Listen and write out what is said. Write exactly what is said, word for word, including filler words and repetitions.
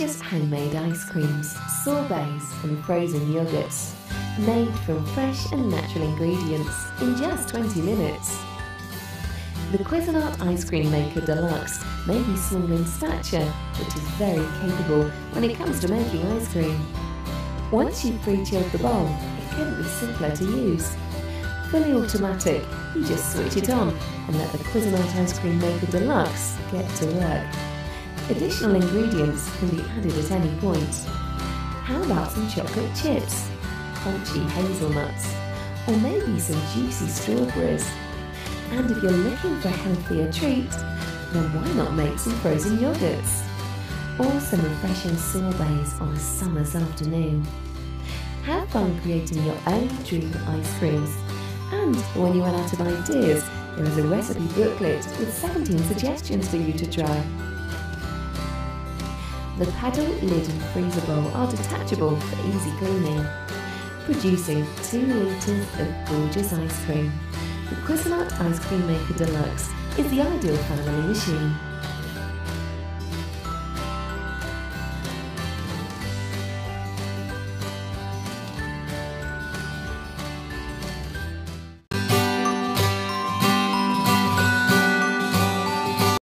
delicious homemade ice creams, sorbets and frozen yogurts, made from fresh and natural ingredients in just twenty minutes. The Cuisinart Ice Cream Maker Deluxe may be small in stature, but is very capable when it comes to making ice cream. Once you've pre-chilled the bowl, it couldn't be simpler to use. Fully automatic, you just switch it on and let the Cuisinart Ice Cream Maker Deluxe get to work. Additional ingredients can be added at any point. How about some chocolate chips, crunchy hazelnuts, or maybe some juicy strawberries? And if you're looking for a healthier treat, then why not make some frozen yogurts? Or some refreshing sorbets on a summer's afternoon. Have fun creating your own dream ice creams. And when you run out of ideas, there is a recipe booklet with seventeen suggestions for you to try. The paddle, lid and freezer bowl are detachable for easy cleaning, producing two litres of gorgeous ice cream. The Cuisinart Ice Cream Maker Deluxe is the ideal family machine.